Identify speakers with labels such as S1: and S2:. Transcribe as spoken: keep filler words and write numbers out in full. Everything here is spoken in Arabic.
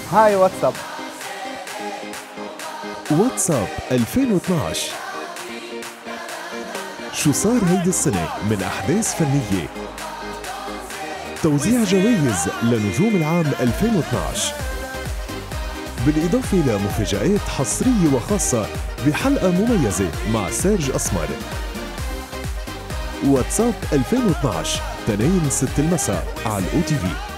S1: هاي واتساب.
S2: واتساب ألفين واثنعش. شو صار هيدي السنة من أحداث فنية؟ توزيع جوائز لنجوم العام ألفين واثنعش، بالإضافة لمفاجآت حصرية وخاصة بحلقة مميزة مع سيرج أسمر. واتساب ألفين واثنعش تنين ستة المساء على الأو تي في.